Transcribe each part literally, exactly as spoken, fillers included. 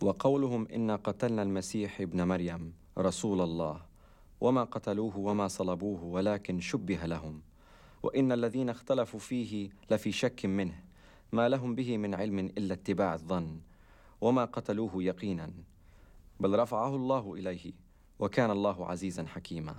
وقولهم إنا قتلنا المسيح ابن مريم رسول الله وما قتلوه وما صلبوه ولكن شبه لهم وإن الذين اختلفوا فيه لفي شك منه ما لهم به من علم إلا اتباع الظن وما قتلوه يقينا بل رفعه الله إليه وكان الله عزيزا حكيما.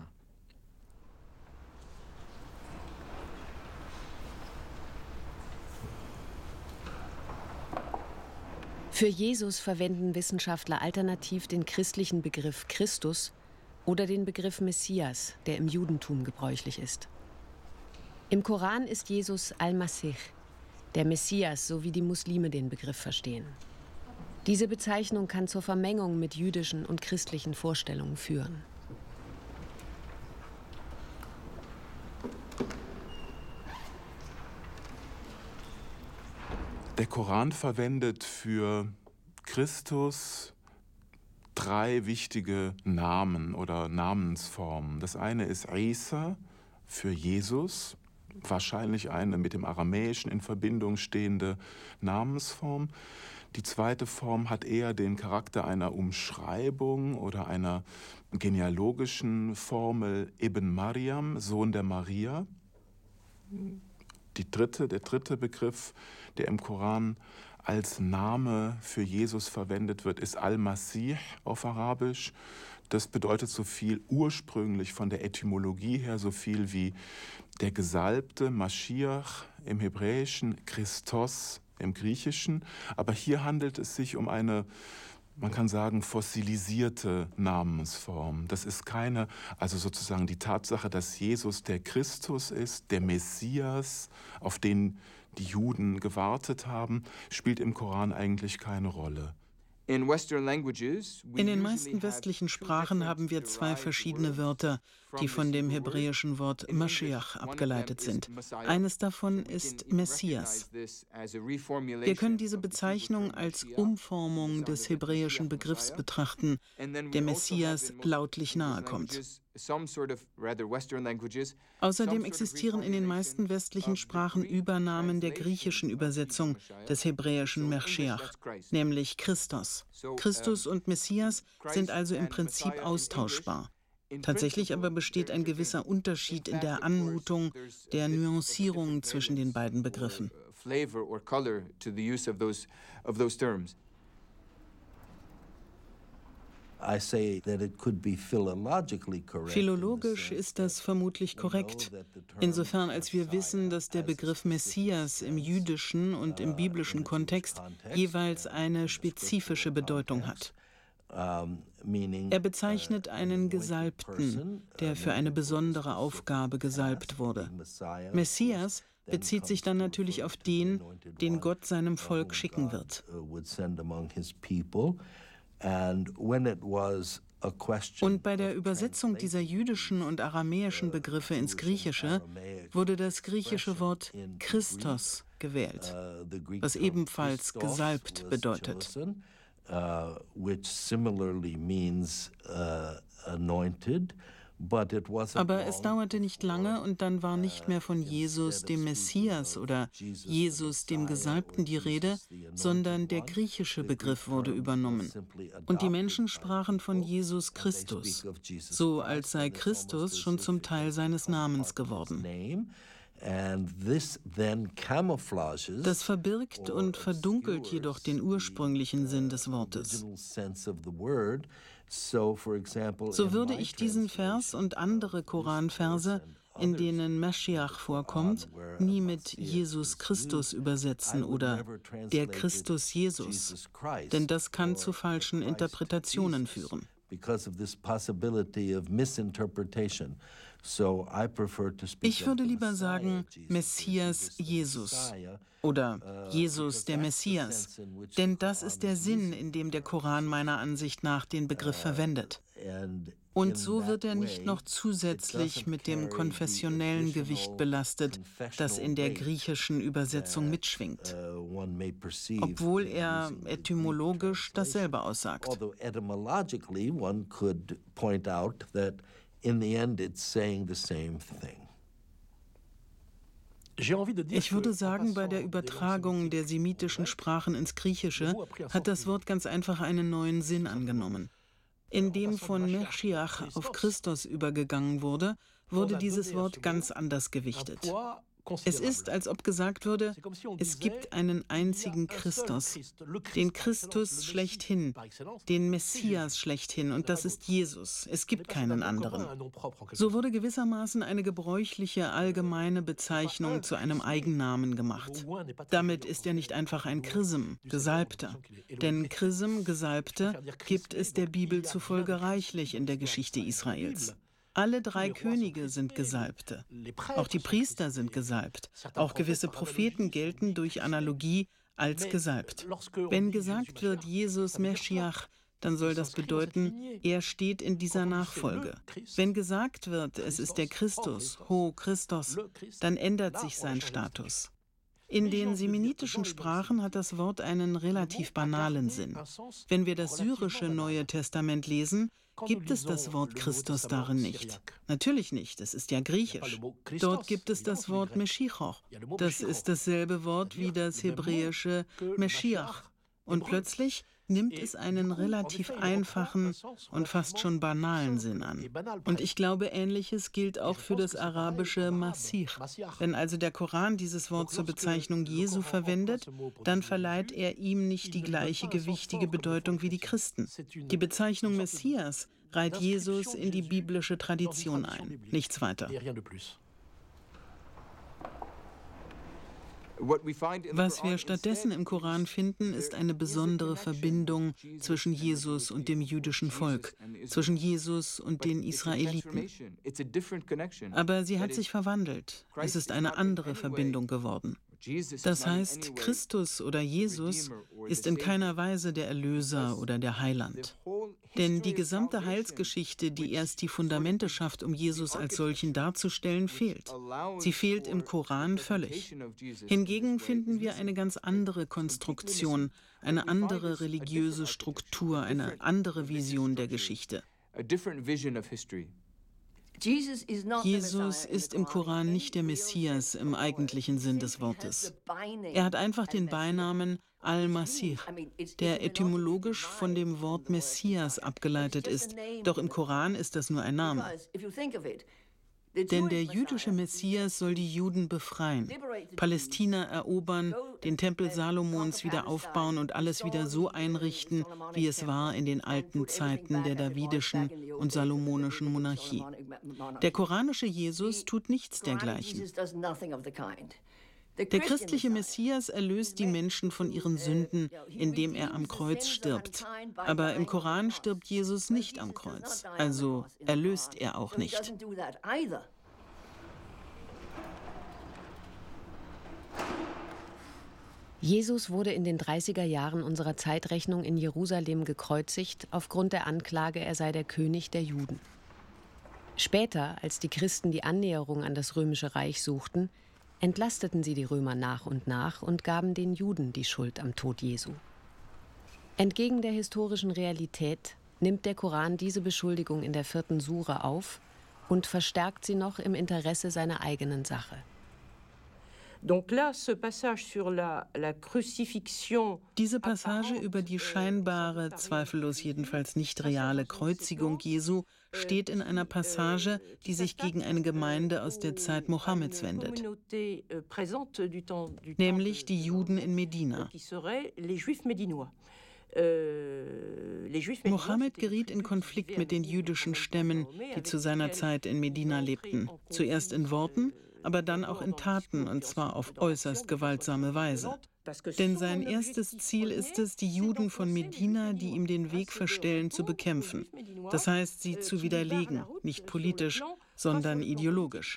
Für Jesus verwenden Wissenschaftler alternativ den christlichen Begriff Christus oder den Begriff Messias, der im Judentum gebräuchlich ist. Im Koran ist Jesus Al-Masih, der Messias, so wie die Muslime den Begriff verstehen. Diese Bezeichnung kann zur Vermengung mit jüdischen und christlichen Vorstellungen führen. Der Koran verwendet für Christus drei wichtige Namen oder Namensformen. Das eine ist Isa für Jesus, wahrscheinlich eine mit dem Aramäischen in Verbindung stehende Namensform. Die zweite Form hat eher den Charakter einer Umschreibung oder einer genealogischen Formel Ibn Maryam, Sohn der Maria. Die dritte, der dritte Begriff, der im Koran als Name für Jesus verwendet wird, ist Al-Masih auf Arabisch. Das bedeutet so viel ursprünglich von der Etymologie her so viel wie der Gesalbte, Mashiach im Hebräischen, Christos im Griechischen. Aber hier handelt es sich um eine, man kann sagen, fossilisierte Namensform. Das ist keine, also sozusagen die Tatsache, dass Jesus der Christus ist, der Messias, auf den die Juden gewartet haben, spielt im Koran eigentlich keine Rolle. In den meisten westlichen Sprachen haben wir zwei verschiedene Wörter, die von dem hebräischen Wort Mashiach abgeleitet sind. Eines davon ist Messias. Wir können diese Bezeichnung als Umformung des hebräischen Begriffs betrachten, der Messias lautlich nahe kommt. Außerdem existieren in den meisten westlichen Sprachen Übernamen der griechischen Übersetzung des hebräischen Mashiach, nämlich Christos. Christus und Messias sind also im Prinzip austauschbar. Tatsächlich aber besteht ein gewisser Unterschied in der Anmutung, der Nuancierung zwischen den beiden Begriffen. Philologisch ist das vermutlich korrekt, insofern als wir wissen, dass der Begriff Messias im jüdischen und im biblischen Kontext jeweils eine spezifische Bedeutung hat. Er bezeichnet einen Gesalbten, der für eine besondere Aufgabe gesalbt wurde. Messias bezieht sich dann natürlich auf den, den Gott seinem Volk schicken wird. Und bei der Übersetzung dieser jüdischen und aramäischen Begriffe ins Griechische wurde das griechische Wort Christos gewählt, was ebenfalls gesalbt bedeutet. Aber es dauerte nicht lange und dann war nicht mehr von Jesus, dem Messias oder Jesus, dem Gesalbten, die Rede, sondern der griechische Begriff wurde übernommen. Und die Menschen sprachen von Jesus Christus, so als sei Christus schon zum Teil seines Namens geworden. Das verbirgt und verdunkelt jedoch den ursprünglichen Sinn des Wortes. So würde ich diesen Vers und andere Koranverse, in denen Mashiach vorkommt, nie mit Jesus Christus übersetzen oder der Christus Jesus, denn das kann zu falschen Interpretationen führen. Ich würde lieber sagen Messias Jesus oder Jesus der Messias, denn das ist der Sinn, in dem der Koran meiner Ansicht nach den Begriff verwendet. Und so wird er nicht noch zusätzlich mit dem konfessionellen Gewicht belastet, das in der griechischen Übersetzung mitschwingt, obwohl er etymologisch dasselbe aussagt. Ich würde sagen, bei der Übertragung der semitischen Sprachen ins Griechische hat das Wort ganz einfach einen neuen Sinn angenommen. Indem von Meschiach auf Christus übergegangen wurde, wurde dieses Wort ganz anders gewichtet. Es ist, als ob gesagt würde, es gibt einen einzigen Christus, den Christus schlechthin, den Messias schlechthin, und das ist Jesus. Es gibt keinen anderen. So wurde gewissermaßen eine gebräuchliche allgemeine Bezeichnung zu einem Eigennamen gemacht. Damit ist er nicht einfach ein Chrism, Gesalbter. Denn Chrism, Gesalbte, gibt es der Bibel zufolge reichlich in der Geschichte Israels. Alle drei Könige sind Gesalbte. Auch die Priester sind gesalbt. Auch gewisse Propheten gelten durch Analogie als gesalbt. Wenn gesagt wird, Jesus Meschiach, dann soll das bedeuten, er steht in dieser Nachfolge. Wenn gesagt wird, es ist der Christus, Ho Christos, dann ändert sich sein Status. In den semitischen Sprachen hat das Wort einen relativ banalen Sinn. Wenn wir das syrische Neue Testament lesen, gibt es das Wort Christus darin nicht. Natürlich nicht, es ist ja griechisch. Dort gibt es das Wort Meschichoch. Das ist dasselbe Wort wie das hebräische Meschiach. Und plötzlich nimmt es einen relativ einfachen und fast schon banalen Sinn an. Und ich glaube, Ähnliches gilt auch für das arabische Masih. Wenn also der Koran dieses Wort zur Bezeichnung Jesu verwendet, dann verleiht er ihm nicht die gleiche gewichtige Bedeutung wie die Christen. Die Bezeichnung Messias reiht Jesus in die biblische Tradition ein, nichts weiter. Was wir stattdessen im Koran finden, ist eine besondere Verbindung zwischen Jesus und dem jüdischen Volk, zwischen Jesus und den Israeliten. Aber sie hat sich verwandelt. Es ist eine andere Verbindung geworden. Das heißt, Christus oder Jesus ist in keiner Weise der Erlöser oder der Heiland. Denn die gesamte Heilsgeschichte, die erst die Fundamente schafft, um Jesus als solchen darzustellen, fehlt. Sie fehlt im Koran völlig. Hingegen finden wir eine ganz andere Konstruktion, eine andere religiöse Struktur, eine andere Vision der Geschichte. Jesus ist im Koran nicht der Messias im eigentlichen Sinn des Wortes. Er hat einfach den Beinamen Al-Masih, der etymologisch von dem Wort Messias abgeleitet ist. Doch im Koran ist das nur ein Name. Denn der jüdische Messias soll die Juden befreien, Palästina erobern, den Tempel Salomons wieder aufbauen und alles wieder so einrichten, wie es war in den alten Zeiten der davidischen und salomonischen Monarchie. Der koranische Jesus tut nichts dergleichen. Der christliche Messias erlöst die Menschen von ihren Sünden, indem er am Kreuz stirbt. Aber im Koran stirbt Jesus nicht am Kreuz, also erlöst er auch nicht. Jesus wurde in den dreißiger Jahren unserer Zeitrechnung in Jerusalem gekreuzigt, aufgrund der Anklage, er sei der König der Juden. Später, als die Christen die Annäherung an das Römische Reich suchten, entlasteten sie die Römer nach und nach und gaben den Juden die Schuld am Tod Jesu. Entgegen der historischen Realität nimmt der Koran diese Beschuldigung in der vierten Sure auf und verstärkt sie noch im Interesse seiner eigenen Sache. Diese Passage über die scheinbare, zweifellos jedenfalls nicht reale Kreuzigung Jesu steht in einer Passage, die sich gegen eine Gemeinde aus der Zeit Mohammeds wendet, nämlich die Juden in Medina. Mohammed geriet in Konflikt mit den jüdischen Stämmen, die zu seiner Zeit in Medina lebten, zuerst in Worten, aber dann auch in Taten, und zwar auf äußerst gewaltsame Weise. Denn sein erstes Ziel ist es, die Juden von Medina, die ihm den Weg verstellen, zu bekämpfen. Das heißt, sie zu widerlegen, nicht politisch, sondern ideologisch.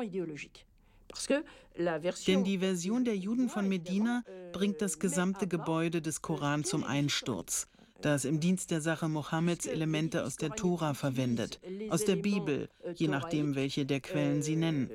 Denn die Version der Juden von Medina bringt das gesamte Gebäude des Koran zum Einsturz, da es im Dienst der Sache Mohammeds Elemente aus der Tora verwendet, aus der Bibel, je nachdem, welche der Quellen sie nennen.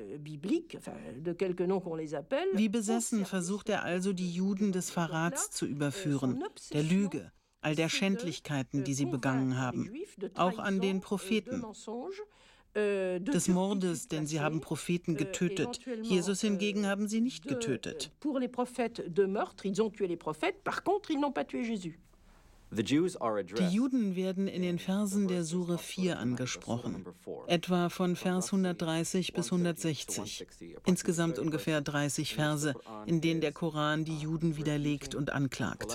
Wie besessen versucht er also, die Juden des Verrats zu überführen, der Lüge, all der Schändlichkeiten, die sie begangen haben, auch an den Propheten. des Mordes, denn sie haben Propheten getötet. Jesus hingegen haben sie nicht getötet. Die Juden werden in den Versen der Sure vier angesprochen, etwa von Vers hundertdreißig bis hundertsechzig. Insgesamt ungefähr dreißig Verse, in denen der Koran die Juden widerlegt und anklagt.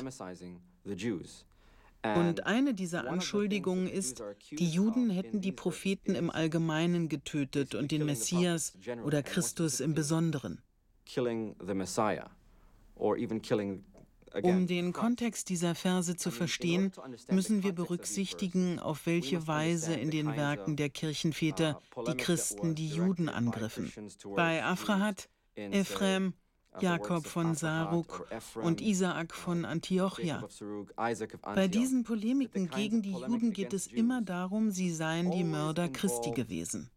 Und eine dieser Anschuldigungen ist, die Juden hätten die Propheten im Allgemeinen getötet und den Messias oder Christus im Besonderen. Um den Kontext dieser Verse zu verstehen, müssen wir berücksichtigen, auf welche Weise in den Werken der Kirchenväter die Christen die Juden angriffen. Bei Aphrahat, Ephrem, Jakob von Saruk und Isaak von Antiochia. Bei diesen Polemiken gegen die Juden geht es immer darum, sie seien die Mörder Christi gewesen.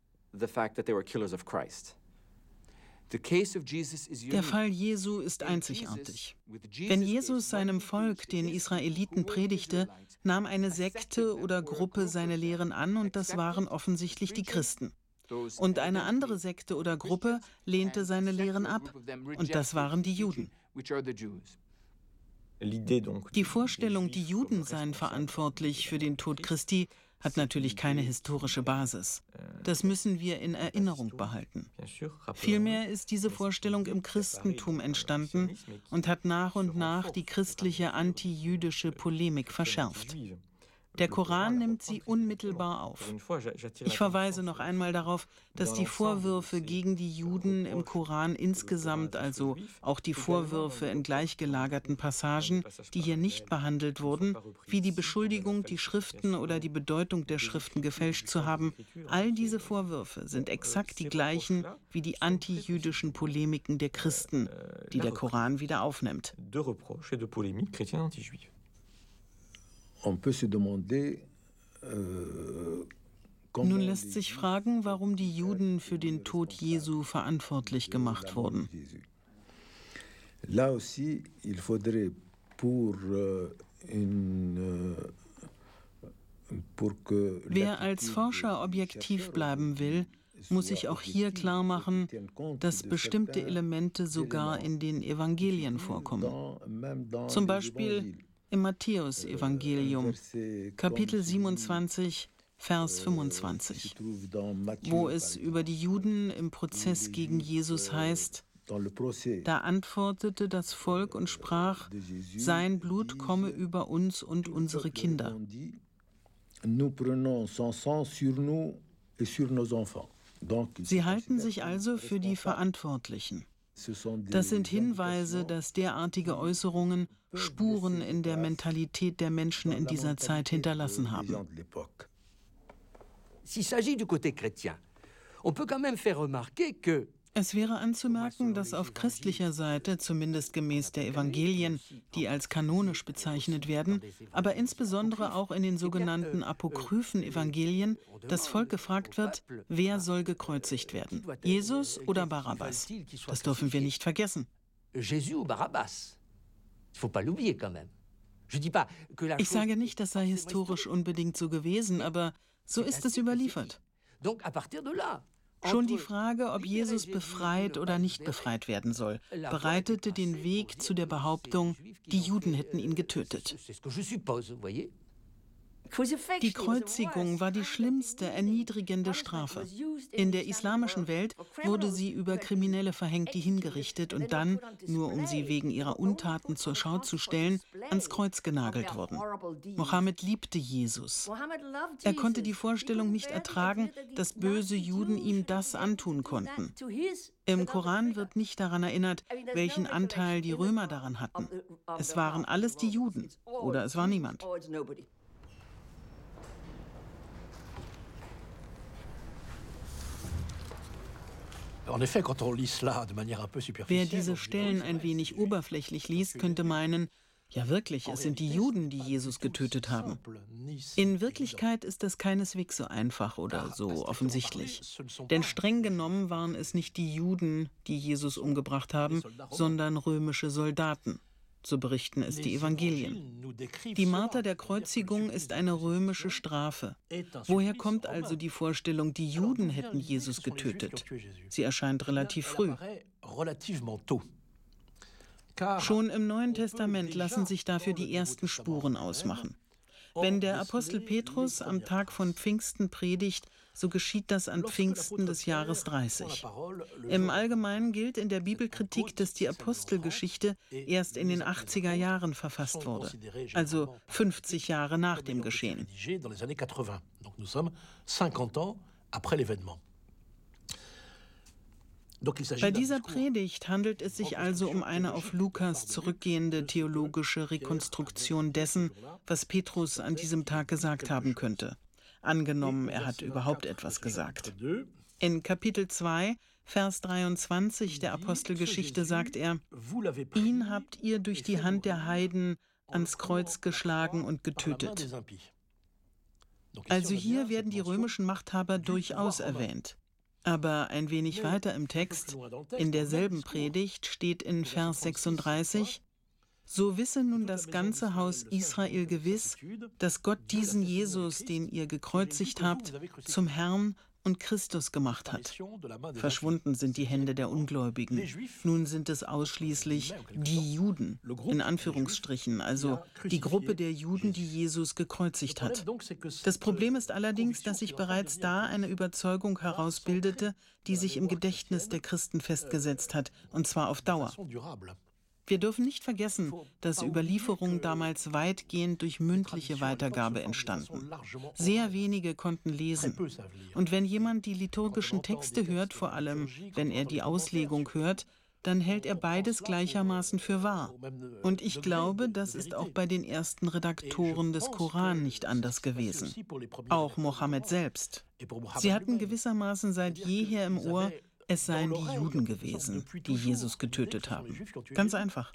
Der Fall Jesu ist einzigartig. Wenn Jesus seinem Volk, den Israeliten, predigte, nahm eine Sekte oder Gruppe seine Lehren an und das waren offensichtlich die Christen. Und eine andere Sekte oder Gruppe lehnte seine Lehren ab und das waren die Juden. Die Vorstellung, die Juden seien verantwortlich für den Tod Christi, hat natürlich keine historische Basis. Das müssen wir in Erinnerung behalten. Vielmehr ist diese Vorstellung im Christentum entstanden und hat nach und nach die christliche antijüdische Polemik verschärft. Der Koran nimmt sie unmittelbar auf. Ich verweise noch einmal darauf, dass die Vorwürfe gegen die Juden im Koran insgesamt, also auch die Vorwürfe in gleichgelagerten Passagen, die hier nicht behandelt wurden, wie die Beschuldigung, die Schriften oder die Bedeutung der Schriften gefälscht zu haben, all diese Vorwürfe sind exakt die gleichen wie die antijüdischen Polemiken der Christen, die der Koran wieder aufnimmt. Nun lässt sich fragen, warum die Juden für den Tod Jesu verantwortlich gemacht wurden. Wer als Forscher objektiv bleiben will, muss sich auch hier klar machen, dass bestimmte Elemente sogar in den Evangelien vorkommen. Zum Beispiel im Matthäus-Evangelium, Kapitel siebenundzwanzig, Vers fünfundzwanzig, wo es über die Juden im Prozess gegen Jesus heißt: Da antwortete das Volk und sprach, sein Blut komme über uns und unsere Kinder. Sie halten sich also für die Verantwortlichen. Das sind Hinweise, dass derartige Äußerungen Spuren in der Mentalität der Menschen in dieser Zeit hinterlassen haben. Es wäre anzumerken, dass auf christlicher Seite, zumindest gemäß der Evangelien, die als kanonisch bezeichnet werden, aber insbesondere auch in den sogenannten apokryphen Evangelien, das Volk gefragt wird, wer soll gekreuzigt werden, Jesus oder Barabbas? Das dürfen wir nicht vergessen. Ich sage nicht, das sei historisch unbedingt so gewesen, aber so ist es überliefert. Schon die Frage, ob Jesus befreit oder nicht befreit werden soll, bereitete den Weg zu der Behauptung, die Juden hätten ihn getötet. Die Kreuzigung war die schlimmste, erniedrigende Strafe. In der islamischen Welt wurde sie über Kriminelle verhängt, die hingerichtet und dann, nur um sie wegen ihrer Untaten zur Schau zu stellen, ans Kreuz genagelt wurden. Mohammed liebte Jesus. Er konnte die Vorstellung nicht ertragen, dass böse Juden ihm das antun konnten. Im Koran wird nicht daran erinnert, welchen Anteil die Römer daran hatten. Es waren alles die Juden oder es war niemand. Wer diese Stellen ein wenig oberflächlich liest, könnte meinen, ja wirklich, es sind die Juden, die Jesus getötet haben. In Wirklichkeit ist das keineswegs so einfach oder so offensichtlich. Denn streng genommen waren es nicht die Juden, die Jesus umgebracht haben, sondern römische Soldaten. so berichten es die Evangelien. Die Marter der Kreuzigung ist eine römische Strafe. Woher kommt also die Vorstellung, die Juden hätten Jesus getötet? Sie erscheint relativ früh. Schon im Neuen Testament lassen sich dafür die ersten Spuren ausmachen. Wenn der Apostel Petrus am Tag von Pfingsten predigt, so geschieht das an Pfingsten des Jahres dreißig. Im Allgemeinen gilt in der Bibelkritik, dass die Apostelgeschichte erst in den achtziger Jahren verfasst wurde, also fünfzig Jahre nach dem Geschehen. Bei dieser Predigt handelt es sich also um eine auf Lukas zurückgehende theologische Rekonstruktion dessen, was Petrus an diesem Tag gesagt haben könnte. Angenommen, er hat überhaupt etwas gesagt. In Kapitel zwei, Vers dreiundzwanzig der Apostelgeschichte sagt er: Ihn habt ihr durch die Hand der Heiden ans Kreuz geschlagen und getötet. Also hier werden die römischen Machthaber durchaus erwähnt. Aber ein wenig weiter im Text, in derselben Predigt, steht in Vers sechsunddreißig: So wisse nun das ganze Haus Israel gewiss, dass Gott diesen Jesus, den ihr gekreuzigt habt, zum Herrn und Christus gemacht hat. Verschwunden sind die Hände der Ungläubigen. Nun sind es ausschließlich die Juden, in Anführungsstrichen, also die Gruppe der Juden, die Jesus gekreuzigt hat. Das Problem ist allerdings, dass sich bereits da eine Überzeugung herausbildete, die sich im Gedächtnis der Christen festgesetzt hat, und zwar auf Dauer. Wir dürfen nicht vergessen, dass Überlieferungen damals weitgehend durch mündliche Weitergabe entstanden. Sehr wenige konnten lesen. Und wenn jemand die liturgischen Texte hört, vor allem wenn er die Auslegung hört, dann hält er beides gleichermaßen für wahr. Und ich glaube, das ist auch bei den ersten Redaktoren des Koran nicht anders gewesen. Auch Mohammed selbst. Sie hatten gewissermaßen seit jeher im Ohr, es seien die Juden gewesen, die Jesus getötet haben. Ganz einfach.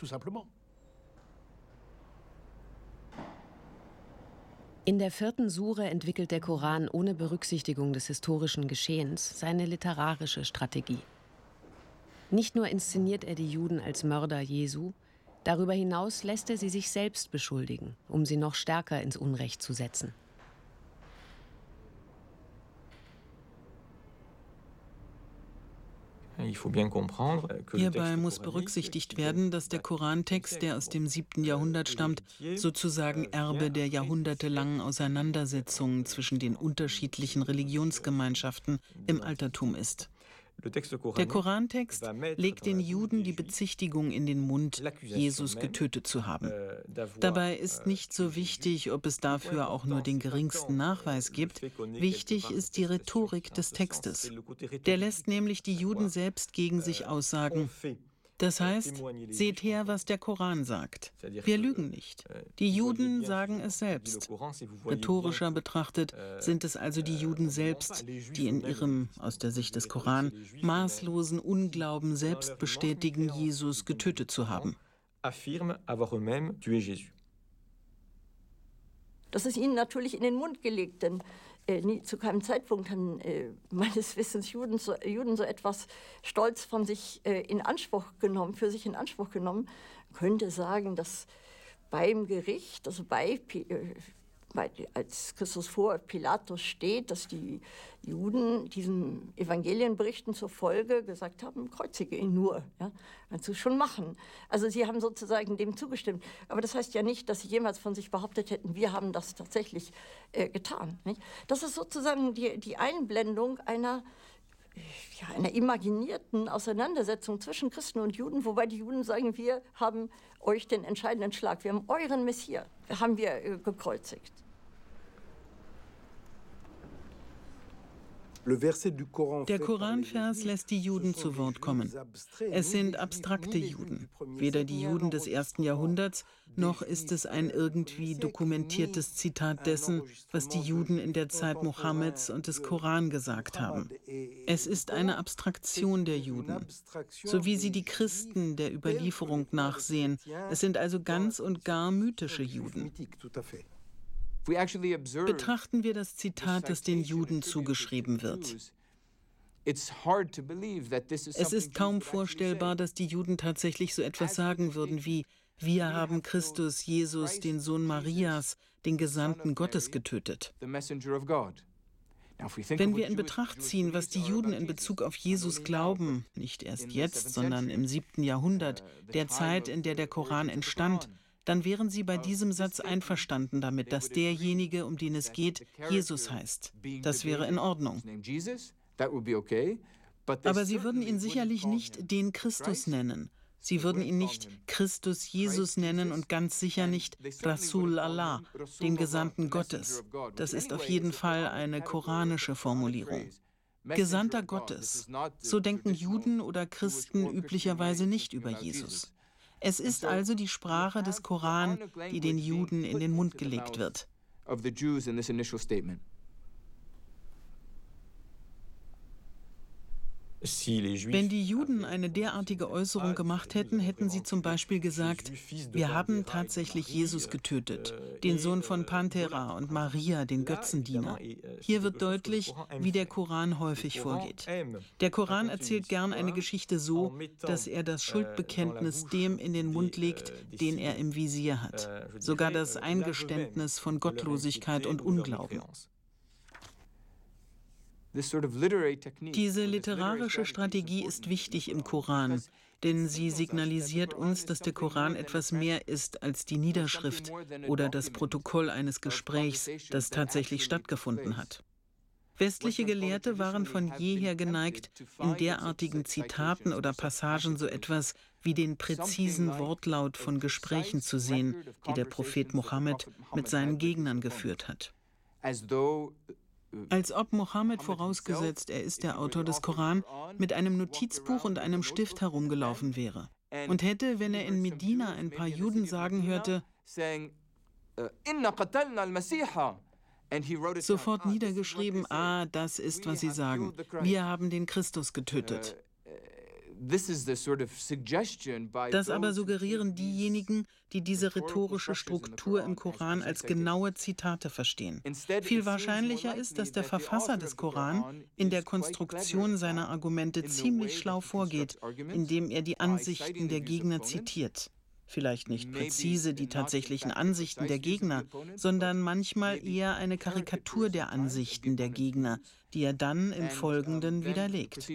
In der vierten Sure entwickelt der Koran ohne Berücksichtigung des historischen Geschehens seine literarische Strategie. Nicht nur inszeniert er die Juden als Mörder Jesu, darüber hinaus lässt er sie sich selbst beschuldigen, um sie noch stärker ins Unrecht zu setzen. Hierbei muss berücksichtigt werden, dass der Korantext, der aus dem siebten Jahrhundert stammt, sozusagen Erbe der jahrhundertelangen Auseinandersetzungen zwischen den unterschiedlichen Religionsgemeinschaften im Altertum ist. Der Korantext legt den Juden die Bezichtigung in den Mund, Jesus getötet zu haben. Dabei ist nicht so wichtig, ob es dafür auch nur den geringsten Nachweis gibt. Wichtig ist die Rhetorik des Textes. Der lässt nämlich die Juden selbst gegen sich aussagen. Das heißt, seht her, was der Koran sagt. Wir lügen nicht. Die Juden sagen es selbst. Rhetorischer betrachtet sind es also die Juden selbst, die in ihrem, aus der Sicht des Koran, maßlosen Unglauben selbst bestätigen, Jesus getötet zu haben. Das ist ihnen natürlich in den Mund gelegt, denn äh, nie, zu keinem Zeitpunkt haben äh, meines Wissens Juden so, Juden so etwas stolz von sich äh, in Anspruch genommen, für sich in Anspruch genommen. Man könnte sagen, dass beim Gericht, also bei, äh, bei als Christus vor Pilatus steht, dass die Juden diesen Evangelienberichten zur Folge gesagt haben, kreuzige ihn nur. Ja? Kannst du schon machen. Also sie haben sozusagen dem zugestimmt. Aber das heißt ja nicht, dass sie jemals von sich behauptet hätten, wir haben das tatsächlich äh, getan. Nicht? Das ist sozusagen die, die Einblendung einer, ja, einer imaginierten Auseinandersetzung zwischen Christen und Juden, wobei die Juden sagen, wir haben euch den entscheidenden Schlag, wir haben euren Messias, haben wir äh, gekreuzigt. Der Koranvers lässt die Juden zu Wort kommen. Es sind abstrakte Juden, weder die Juden des ersten Jahrhunderts, noch ist es ein irgendwie dokumentiertes Zitat dessen, was die Juden in der Zeit Mohammeds und des Koran gesagt haben. Es ist eine Abstraktion der Juden, so wie sie die Christen der Überlieferung nachsehen. Es sind also ganz und gar mythische Juden. Betrachten wir das Zitat, das den Juden zugeschrieben wird. Es ist kaum vorstellbar, dass die Juden tatsächlich so etwas sagen würden wie: wir haben Christus, Jesus, den Sohn Marias, den Gesandten Gottes, getötet. Wenn wir in Betracht ziehen, was die Juden in Bezug auf Jesus glauben, nicht erst jetzt, sondern im siebten Jahrhundert, der Zeit, in der der Koran entstand, dann wären sie bei diesem Satz einverstanden damit, dass derjenige, um den es geht, Jesus heißt. Das wäre in Ordnung. Aber sie würden ihn sicherlich nicht den Christus nennen. Sie würden ihn nicht Christus Jesus nennen und ganz sicher nicht Rasul Allah, den Gesandten Gottes. Das ist auf jeden Fall eine koranische Formulierung. Gesandter Gottes. So denken Juden oder Christen üblicherweise nicht über Jesus. Es ist also die Sprache des Koran, die den Juden in den Mund gelegt wird. Wenn die Juden eine derartige Äußerung gemacht hätten, hätten sie zum Beispiel gesagt, wir haben tatsächlich Jesus getötet, den Sohn von Panthera und Maria, den Götzendiener. Hier wird deutlich, wie der Koran häufig vorgeht. Der Koran erzählt gern eine Geschichte so, dass er das Schuldbekenntnis dem in den Mund legt, den er im Visier hat. Sogar das Eingeständnis von Gottlosigkeit und Unglauben. Diese literarische Strategie ist wichtig im Koran, denn sie signalisiert uns, dass der Koran etwas mehr ist als die Niederschrift oder das Protokoll eines Gesprächs, das tatsächlich stattgefunden hat. Westliche Gelehrte waren von jeher geneigt, in derartigen Zitaten oder Passagen so etwas wie den präzisen Wortlaut von Gesprächen zu sehen, die der Prophet Mohammed mit seinen Gegnern geführt hat. Als ob Mohammed, vorausgesetzt er ist der Autor des Koran, mit einem Notizbuch und einem Stift herumgelaufen wäre und hätte, wenn er in Medina ein paar Juden sagen hörte, sofort niedergeschrieben, ah, das ist, was sie sagen, wir haben den Christus getötet. Das aber suggerieren diejenigen, die diese rhetorische Struktur im Koran als genaue Zitate verstehen. Viel wahrscheinlicher ist, dass der Verfasser des Koran in der Konstruktion seiner Argumente ziemlich schlau vorgeht, indem er die Ansichten der Gegner zitiert. Vielleicht nicht präzise die tatsächlichen Ansichten der Gegner, sondern manchmal eher eine Karikatur der Ansichten der Gegner, die er dann im Folgenden widerlegt.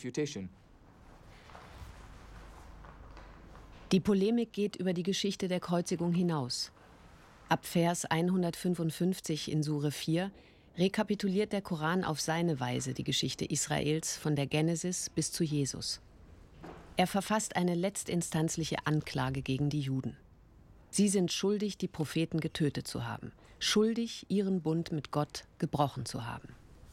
Die Polemik geht über die Geschichte der Kreuzigung hinaus. Ab Vers hundertfünfundfünfzig in Sure vier rekapituliert der Koran auf seine Weise die Geschichte Israels von der Genesis bis zu Jesus. Er verfasst eine letztinstanzliche Anklage gegen die Juden. Sie sind schuldig, die Propheten getötet zu haben, schuldig, ihren Bund mit Gott gebrochen zu haben.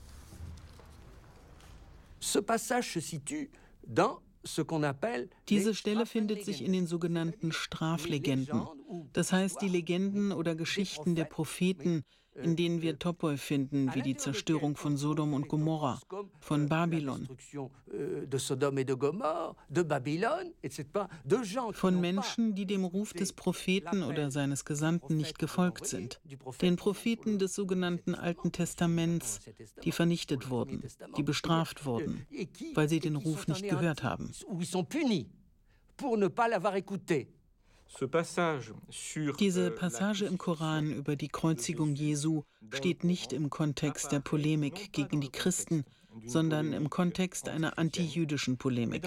Ce passage se situe dans Diese Stelle findet sich in den sogenannten Straflegenden, das heißt die Legenden oder Geschichten der Propheten, in denen wir Topoi finden, wie die Zerstörung von Sodom und Gomorra, von Babylon, von Menschen, die dem Ruf des Propheten oder seines Gesandten nicht gefolgt sind, den Propheten des sogenannten Alten Testaments, die vernichtet wurden, die bestraft wurden, weil sie den Ruf nicht gehört haben. Diese Passage im Koran über die Kreuzigung Jesu steht nicht im Kontext der Polemik gegen die Christen, sondern im Kontext einer antijüdischen Polemik.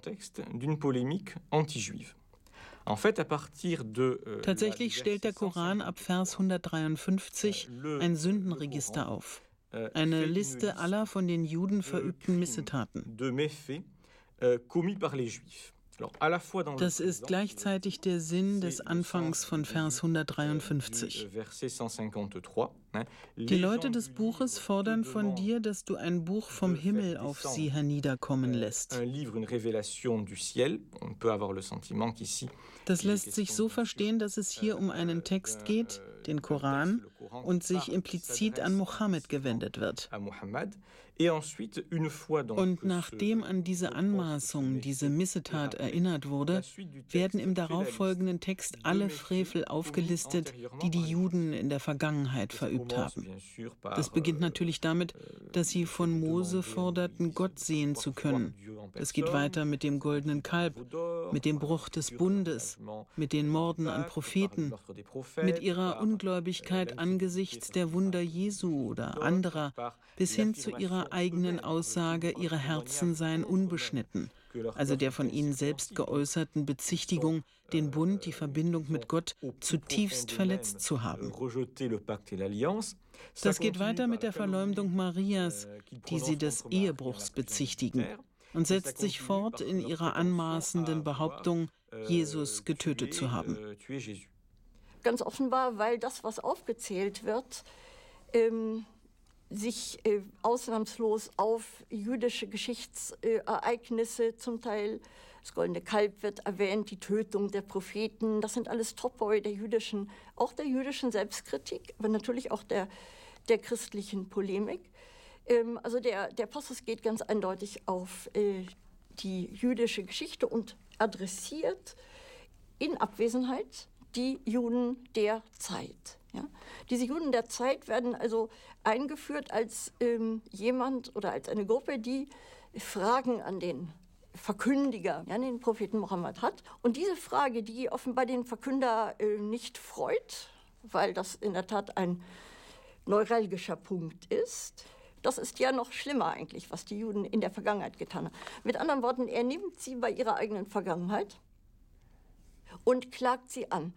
Tatsächlich stellt der Koran ab Vers hundertdreiundfünfzig ein Sündenregister auf, eine Liste aller von den Juden verübten Missetaten. Das ist gleichzeitig der Sinn des Anfangs von Vers hundertdreiundfünfzig. Die Leute des Buches fordern von dir, dass du ein Buch vom Himmel auf sie herniederkommen lässt. Das lässt sich so verstehen, dass es hier um einen Text geht, den Koran, und sich implizit an Mohammed gewendet wird. Und nachdem an diese Anmaßung, diese Missetat erinnert wurde, werden im darauffolgenden Text alle Frevel aufgelistet, die die Juden in der Vergangenheit verübt erlebt haben. Das beginnt natürlich damit, dass sie von Mose forderten, Gott sehen zu können. Das geht weiter mit dem goldenen Kalb, mit dem Bruch des Bundes, mit den Morden an Propheten, mit ihrer Ungläubigkeit angesichts der Wunder Jesu oder anderer, bis hin zu ihrer eigenen Aussage, ihre Herzen seien unbeschnitten, also der von ihnen selbst geäußerten Bezichtigung, den Bund, die Verbindung mit Gott zutiefst verletzt zu haben. Das geht weiter mit der Verleumdung Marias, die sie des Ehebruchs bezichtigen, und setzt sich fort in ihrer anmaßenden Behauptung, Jesus getötet zu haben. Ganz offenbar, weil das, was aufgezählt wird, ähm, sich äh, ausnahmslos auf jüdische Geschichtsereignisse äh, zum Teil, das Goldene Kalb wird erwähnt, die Tötung der Propheten, das sind alles Topoi der jüdischen, auch der jüdischen Selbstkritik, aber natürlich auch der, der christlichen Polemik. Ähm, also der, der Passus geht ganz eindeutig auf äh, die jüdische Geschichte und adressiert in Abwesenheit die Juden der Zeit. Ja? Diese Juden der Zeit werden also eingeführt als ähm, jemand oder als eine Gruppe, die Fragen an den Verkündiger, ja, den Propheten Mohammed hat. Und diese Frage, die offenbar den Verkünder äh, nicht freut, weil das in der Tat ein neuralgischer Punkt ist, das ist ja noch schlimmer eigentlich, was die Juden in der Vergangenheit getan haben. Mit anderen Worten, er nimmt sie bei ihrer eigenen Vergangenheit und klagt sie an.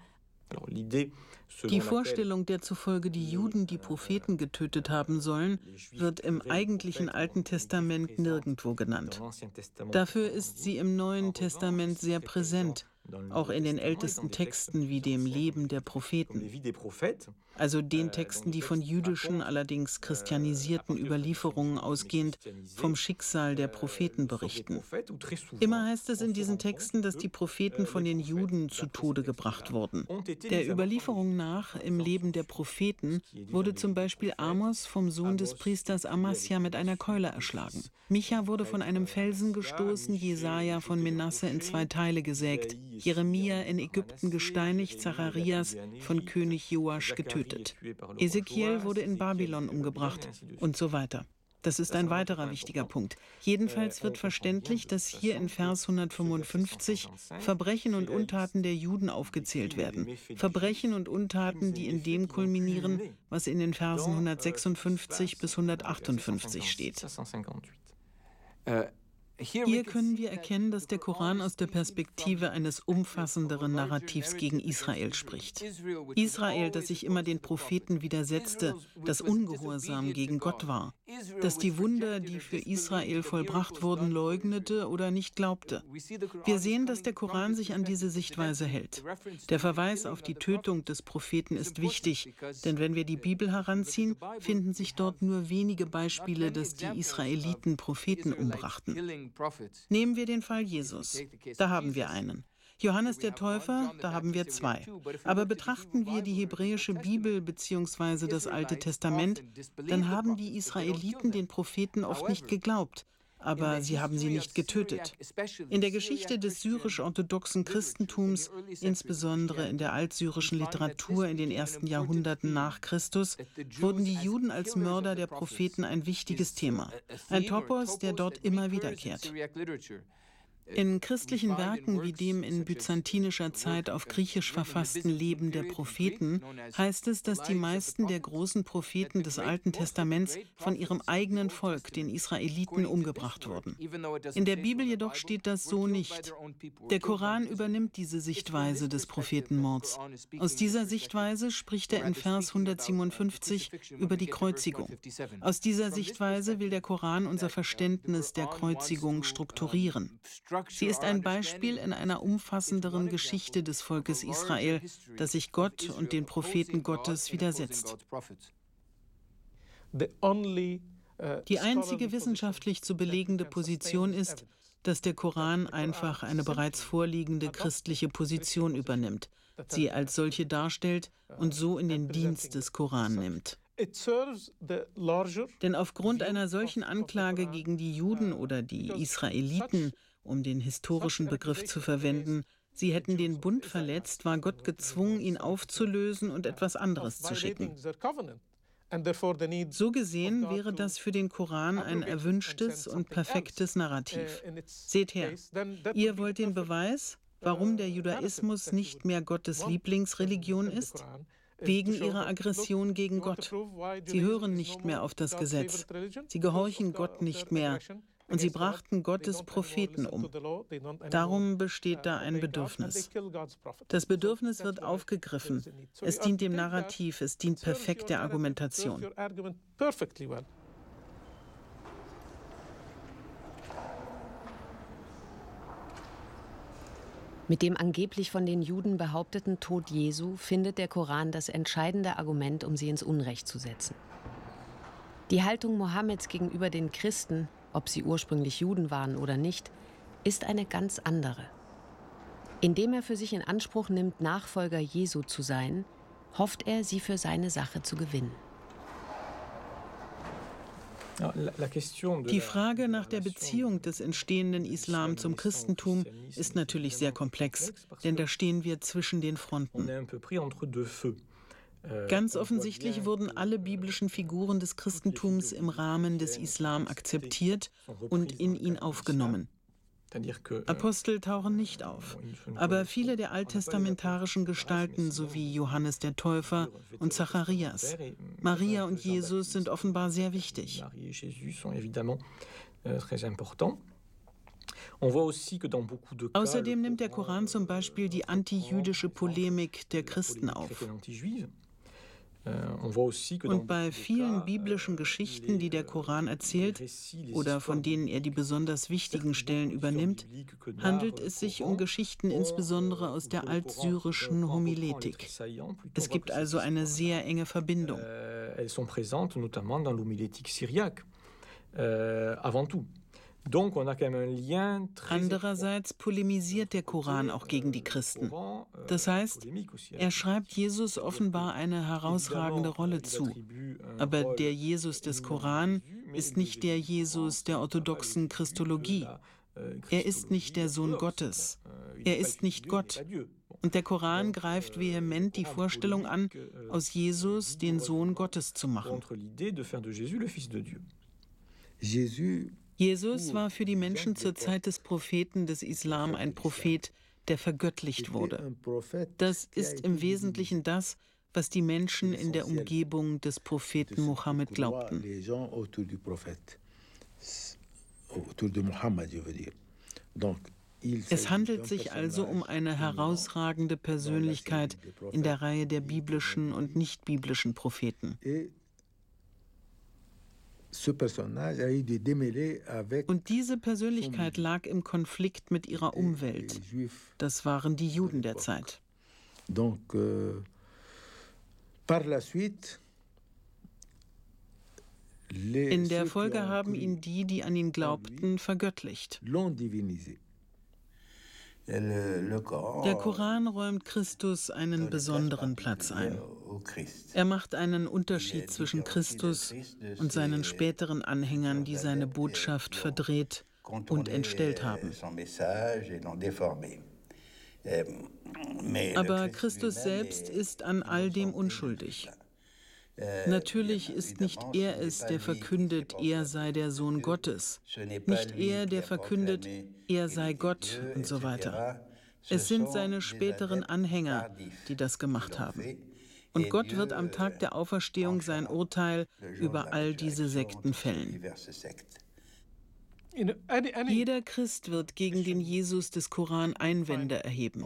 Die Vorstellung, der zufolge die Juden die Propheten getötet haben sollen, wird im eigentlichen Alten Testament nirgendwo genannt. Dafür ist sie im Neuen Testament sehr präsent, auch in den ältesten Texten wie dem Leben der Propheten, also den Texten, die von jüdischen, allerdings christianisierten Überlieferungen ausgehend vom Schicksal der Propheten berichten. Immer heißt es in diesen Texten, dass die Propheten von den Juden zu Tode gebracht wurden. Der Überlieferung nach, im Leben der Propheten, wurde zum Beispiel Amos vom Sohn des Priesters Amasja mit einer Keule erschlagen. Micha wurde von einem Felsen gestoßen, Jesaja von Menasse in zwei Teile gesägt, Jeremia in Ägypten gesteinigt, Zacharias von König Joasch getötet. Ezekiel wurde in Babylon umgebracht und so weiter. Das ist ein weiterer wichtiger Punkt. Jedenfalls wird verständlich, dass hier in Vers hundertfünfundfünfzig Verbrechen und Untaten der Juden aufgezählt werden. Verbrechen und Untaten, die in dem kulminieren, was in den Versen hundertsechsundfünfzig bis hundertachtundfünfzig steht. Hier können wir erkennen, dass der Koran aus der Perspektive eines umfassenderen Narrativs gegen Israel spricht. Israel, das sich immer den Propheten widersetzte, das ungehorsam gegen Gott war, das die Wunder, die für Israel vollbracht wurden, leugnete oder nicht glaubte. Wir sehen, dass der Koran sich an diese Sichtweise hält. Der Verweis auf die Tötung des Propheten ist wichtig, denn wenn wir die Bibel heranziehen, finden sich dort nur wenige Beispiele, dass die Israeliten Propheten umbrachten. Nehmen wir den Fall Jesus. Da haben wir einen. Johannes der Täufer, da haben wir zwei. Aber betrachten wir die hebräische Bibel bzw. das Alte Testament, dann haben die Israeliten den Propheten oft nicht geglaubt. Aber sie haben sie nicht getötet. In der Geschichte des syrisch-orthodoxen Christentums, insbesondere in der altsyrischen Literatur in den ersten Jahrhunderten nach Christus, wurden die Juden als Mörder der Propheten ein wichtiges Thema. Ein Topos, der dort immer wiederkehrt. In christlichen Werken wie dem in byzantinischer Zeit auf Griechisch verfassten Leben der Propheten heißt es, dass die meisten der großen Propheten des Alten Testaments von ihrem eigenen Volk, den Israeliten, umgebracht wurden. In der Bibel jedoch steht das so nicht. Der Koran übernimmt diese Sichtweise des Prophetenmords. Aus dieser Sichtweise spricht er in Vers hundertsiebenundfünfzig über die Kreuzigung. Aus dieser Sichtweise will der Koran unser Verständnis der Kreuzigung strukturieren. Sie ist ein Beispiel in einer umfassenderen Geschichte des Volkes Israel, das sich Gott und den Propheten Gottes widersetzt. Die einzige wissenschaftlich zu belegende Position ist, dass der Koran einfach eine bereits vorliegende christliche Position übernimmt, sie als solche darstellt und so in den Dienst des Koran nimmt. Denn aufgrund einer solchen Anklage gegen die Juden oder die Israeliten, um den historischen Begriff zu verwenden, sie hätten den Bund verletzt, war Gott gezwungen, ihn aufzulösen und etwas anderes zu schicken. So gesehen wäre das für den Koran ein erwünschtes und perfektes Narrativ. Seht her, ihr wollt den Beweis, warum der Judaismus nicht mehr Gottes Lieblingsreligion ist? Wegen ihrer Aggression gegen Gott. Sie hören nicht mehr auf das Gesetz. Sie gehorchen Gott nicht mehr. Und sie brachten Gottes Propheten um. Darum besteht da ein Bedürfnis. Das Bedürfnis wird aufgegriffen. Es dient dem Narrativ, es dient perfekt der Argumentation. Mit dem angeblich von den Juden behaupteten Tod Jesu findet der Koran das entscheidende Argument, um sie ins Unrecht zu setzen. Die Haltung Mohammeds gegenüber den Christen, ob sie ursprünglich Juden waren oder nicht, ist eine ganz andere. Indem er für sich in Anspruch nimmt, Nachfolger Jesu zu sein, hofft er, sie für seine Sache zu gewinnen. Die Frage nach der Beziehung des entstehenden Islam zum Christentum ist natürlich sehr komplex, denn da stehen wir zwischen den Fronten. Ganz offensichtlich wurden alle biblischen Figuren des Christentums im Rahmen des Islam akzeptiert und in ihn aufgenommen. Apostel tauchen nicht auf, aber viele der alttestamentarischen Gestalten sowie Johannes der Täufer und Zacharias, Maria und Jesus sind offenbar sehr wichtig. Außerdem nimmt der Koran zum Beispiel die antijüdische Polemik der Christen auf. Und bei vielen biblischen Geschichten, die der Koran erzählt oder von denen er die besonders wichtigen Stellen übernimmt, handelt es sich um Geschichten insbesondere aus der altsyrischen Homiletik. Es gibt also eine sehr enge Verbindung. Andererseits polemisiert der Koran auch gegen die Christen. Das heißt, er schreibt Jesus offenbar eine herausragende Rolle zu. Aber der Jesus des Koran ist nicht der Jesus der orthodoxen Christologie. Er ist nicht der Sohn Gottes. Er ist nicht Gott. Und der Koran greift vehement die Vorstellung an, aus Jesus den Sohn Gottes zu machen. Jesus war für die Menschen zur Zeit des Propheten des Islam ein Prophet, der vergöttlicht wurde. Das ist im Wesentlichen das, was die Menschen in der Umgebung des Propheten Mohammed glaubten. Es handelt sich also um eine herausragende Persönlichkeit in der Reihe der biblischen und nicht-biblischen Propheten. Und diese Persönlichkeit lag im Konflikt mit ihrer Umwelt. Das waren die Juden der Zeit. In der Folge haben ihn die, die an ihn glaubten, vergöttlicht. Der Koran räumt Christus einen besonderen Platz ein. Er macht einen Unterschied zwischen Christus und seinen späteren Anhängern, die seine Botschaft verdreht und entstellt haben. Aber Christus selbst ist an all dem unschuldig. Natürlich ist nicht er es, der verkündet, er sei der Sohn Gottes. Nicht er, der verkündet, er sei Gott und so weiter. Es sind seine späteren Anhänger, die das gemacht haben. Und Gott wird am Tag der Auferstehung sein Urteil über all diese Sekten fällen. Jeder Christ wird gegen den Jesus des Koran Einwände erheben.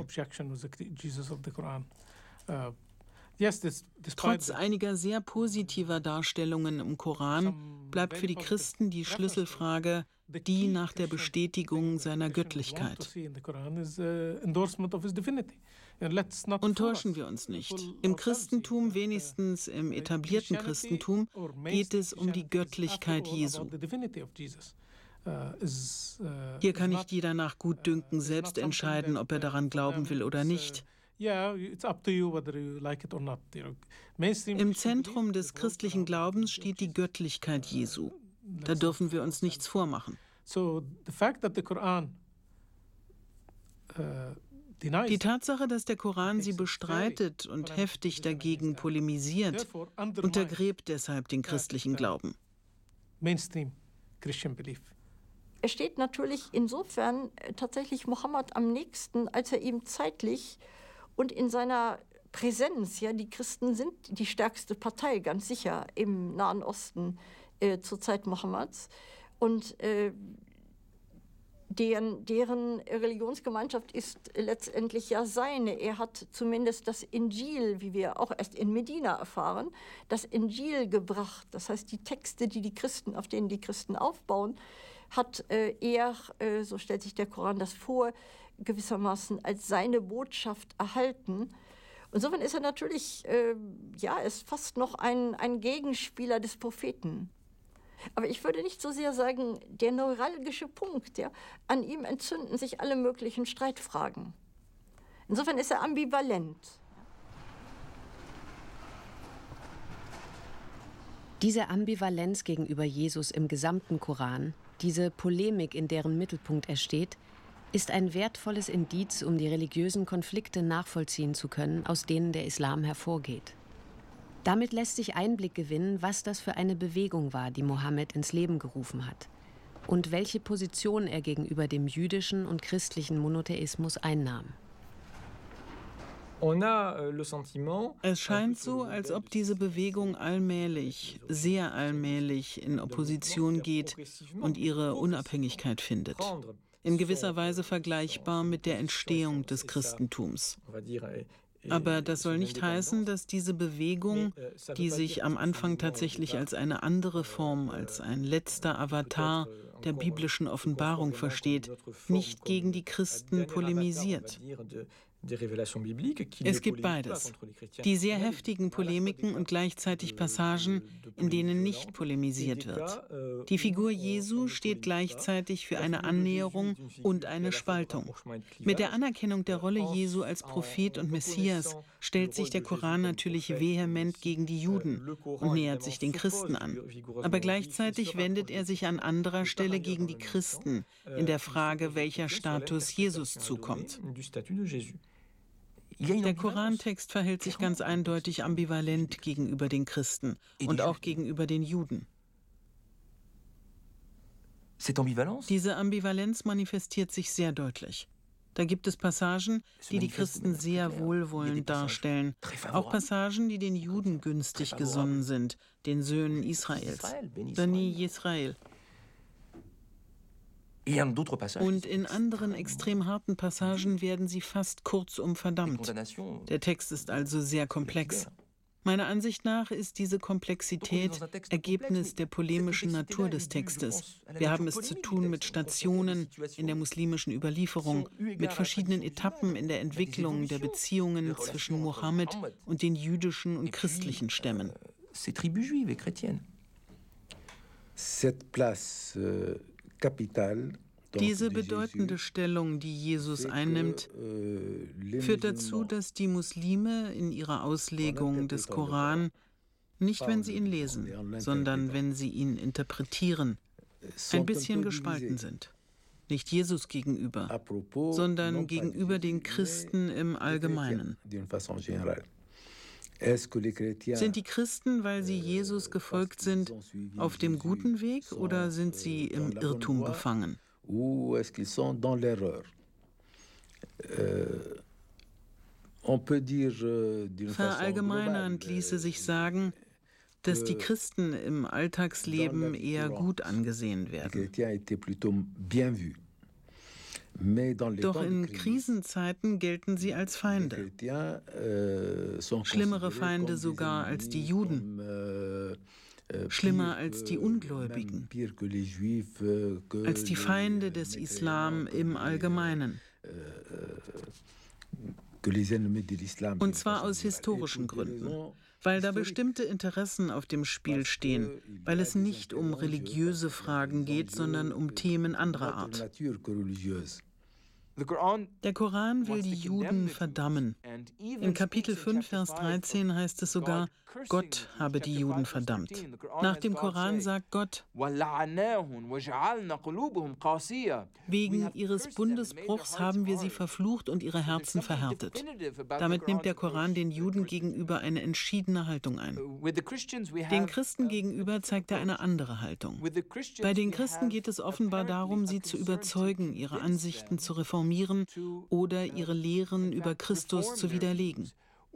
Trotz einiger sehr positiver Darstellungen im Koran bleibt für die Christen die Schlüsselfrage die nach der Bestätigung seiner Göttlichkeit. Und täuschen wir uns nicht. Im Christentum, wenigstens im etablierten Christentum, geht es um die Göttlichkeit Jesu. Hier kann nicht jeder nach Gutdünken selbst entscheiden, ob er daran glauben will oder nicht. Im Zentrum des christlichen Glaubens steht die Göttlichkeit Jesu. Da dürfen wir uns nichts vormachen. Die Tatsache, dass der Koran sie bestreitet und heftig dagegen polemisiert, untergräbt deshalb den christlichen Glauben. Er steht natürlich insofern tatsächlich Mohammed am nächsten, als er ihm zeitlich und in seiner Präsenz, ja, die Christen sind die stärkste Partei, ganz sicher, im Nahen Osten äh, zur Zeit Mohammeds. Und äh, deren, deren Religionsgemeinschaft ist letztendlich ja seine. Er hat zumindest das Injil, wie wir auch erst in Medina erfahren, das Injil gebracht. Das heißt, die Texte, die die Christen, auf denen die Christen aufbauen, hat äh, er, äh, so stellt sich der Koran das vor, gewissermaßen als seine Botschaft erhalten. Insofern ist er natürlich, äh, ja, ist fast noch ein, ein Gegenspieler des Propheten. Aber ich würde nicht so sehr sagen, der neuralgische Punkt, ja, an ihm entzünden sich alle möglichen Streitfragen. Insofern ist er ambivalent. Diese Ambivalenz gegenüber Jesus im gesamten Koran, diese Polemik, in deren Mittelpunkt er steht, ist ein wertvolles Indiz, um die religiösen Konflikte nachvollziehen zu können, aus denen der Islam hervorgeht. Damit lässt sich Einblick gewinnen, was das für eine Bewegung war, die Mohammed ins Leben gerufen hat und welche Position er gegenüber dem jüdischen und christlichen Monotheismus einnahm. Es scheint so, als ob diese Bewegung allmählich, sehr allmählich in Opposition geht und ihre Unabhängigkeit findet. In gewisser Weise vergleichbar mit der Entstehung des Christentums. Aber das soll nicht heißen, dass diese Bewegung, die sich am Anfang tatsächlich als eine andere Form, als ein letzter Avatar der biblischen Offenbarung versteht, nicht gegen die Christen polemisiert. Es gibt beides. Die sehr heftigen Polemiken und gleichzeitig Passagen, in denen nicht polemisiert wird. Die Figur Jesu steht gleichzeitig für eine Annäherung und eine Spaltung. Mit der Anerkennung der Rolle Jesu als Prophet und Messias stellt sich der Koran natürlich vehement gegen die Juden und nähert sich den Christen an. Aber gleichzeitig wendet er sich an anderer Stelle gegen die Christen in der Frage, welcher Status Jesus zukommt. Der Korantext verhält sich ganz eindeutig ambivalent gegenüber den Christen und auch gegenüber den Juden. Diese Ambivalenz manifestiert sich sehr deutlich. Da gibt es Passagen, die die Christen sehr wohlwollend darstellen, auch Passagen, die den Juden günstig gesonnen sind, den Söhnen Israels, Bani Yisrael. Und in anderen extrem harten Passagen werden sie fast kurzum verdammt. Der Text ist also sehr komplex. Meiner Ansicht nach ist diese Komplexität Ergebnis der polemischen Natur des Textes. Wir haben es zu tun mit Stationen in der muslimischen Überlieferung, mit verschiedenen Etappen in der Entwicklung der Beziehungen zwischen Mohammed und den jüdischen und christlichen Stämmen. Cette place euh, capitale Diese bedeutende Stellung, die Jesus einnimmt, führt dazu, dass die Muslime in ihrer Auslegung des Koran, nicht wenn sie ihn lesen, sondern wenn sie ihn interpretieren, ein bisschen gespalten sind. Nicht Jesus gegenüber, sondern gegenüber den Christen im Allgemeinen. Sind die Christen, weil sie Jesus gefolgt sind, auf dem guten Weg oder sind sie im Irrtum befangen? Ou est-ce qu'ils sont dans l'erreur? Euh, on peut dire euh, d'une façon Verallgemeinernd ließe sich sagen, dass die Christen im Alltagsleben eher gut angesehen werden. Doch in Krisenzeiten gelten sie als Feinde. Schlimmere Feinde sogar als die Juden. Schlimmer als die Ungläubigen, als die Feinde des Islam im Allgemeinen. Und zwar aus historischen Gründen, weil da bestimmte Interessen auf dem Spiel stehen, weil es nicht um religiöse Fragen geht, sondern um Themen anderer Art. Der Koran will die Juden verdammen. In Kapitel fünf, Vers dreizehn heißt es sogar, Gott habe die Juden verdammt. Nach dem Koran sagt Gott, wegen ihres Bundesbruchs haben wir sie verflucht und ihre Herzen verhärtet. Damit nimmt der Koran den Juden gegenüber eine entschiedene Haltung ein. Den Christen gegenüber zeigt er eine andere Haltung. Bei den Christen geht es offenbar darum, sie zu überzeugen, ihre Ansichten zu reformieren oder ihre Lehren über Christus zu widerlegen.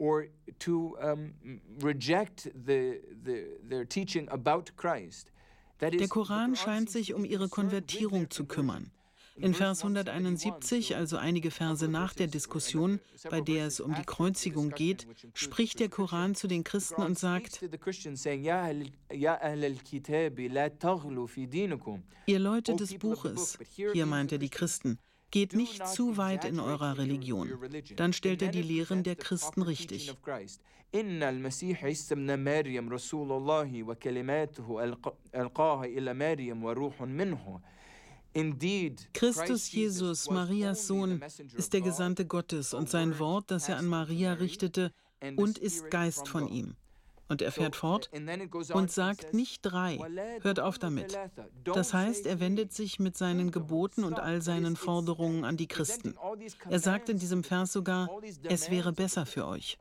Der Koran scheint sich um ihre Konvertierung zu kümmern. In Vers hunderteinundsiebzig, also einige Verse nach der Diskussion, bei der es um die Kreuzigung geht, spricht der Koran zu den Christen und sagt, ihr Leute des Buches, hier meint er die Christen, geht nicht zu weit in eurer Religion. Dann stellt er die Lehren der Christen richtig. Christus Jesus, Marias Sohn, ist der Gesandte Gottes und sein Wort, das er an Maria richtete, und ist Geist von ihm. Und er fährt fort und sagt nicht drei, hört auf damit. Das heißt, er wendet sich mit seinen Geboten und all seinen Forderungen an die Christen. Er sagt in diesem Vers sogar, es wäre besser für euch.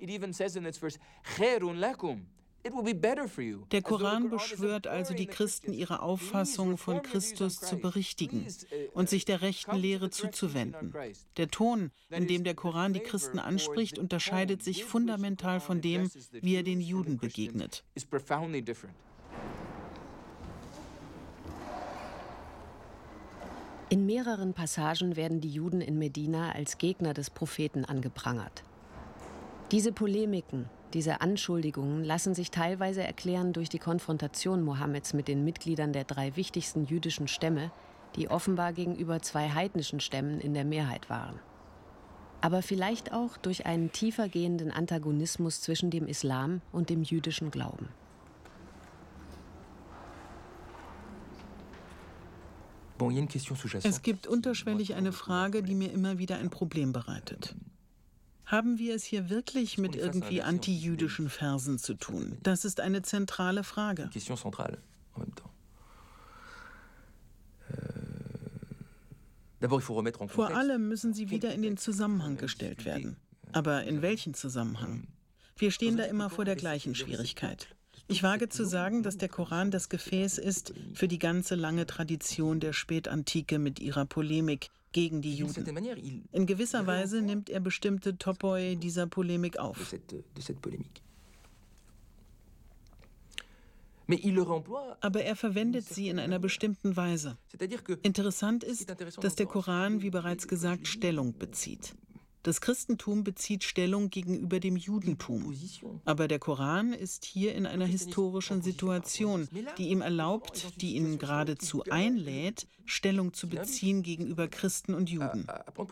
Der Koran beschwört also die Christen, ihre Auffassung von Christus zu berichtigen und sich der rechten Lehre zuzuwenden. Der Ton, in dem der Koran die Christen anspricht, unterscheidet sich fundamental von dem, wie er den Juden begegnet. In mehreren Passagen werden die Juden in Medina als Gegner des Propheten angeprangert. Diese Polemiken, diese Anschuldigungen lassen sich teilweise erklären durch die Konfrontation Mohammeds mit den Mitgliedern der drei wichtigsten jüdischen Stämme, die offenbar gegenüber zwei heidnischen Stämmen in der Mehrheit waren. Aber vielleicht auch durch einen tiefer gehenden Antagonismus zwischen dem Islam und dem jüdischen Glauben. Es gibt unterschwellig eine Frage, die mir immer wieder ein Problem bereitet. Haben wir es hier wirklich mit irgendwie antijüdischen Versen zu tun? Das ist eine zentrale Frage. Vor allem müssen sie wieder in den Zusammenhang gestellt werden. Aber in welchen Zusammenhang? Wir stehen da immer vor der gleichen Schwierigkeit. Ich wage zu sagen, dass der Koran das Gefäß ist für die ganze lange Tradition der Spätantike mit ihrer Polemik gegen die Juden. In gewisser Weise nimmt er bestimmte Topoi dieser Polemik auf. Aber er verwendet sie in einer bestimmten Weise. Interessant ist, dass der Koran, wie bereits gesagt, Stellung bezieht. Das Christentum bezieht Stellung gegenüber dem Judentum. Aber der Koran ist hier in einer historischen Situation, die ihm erlaubt, die ihn geradezu einlädt, Stellung zu beziehen gegenüber Christen und Juden.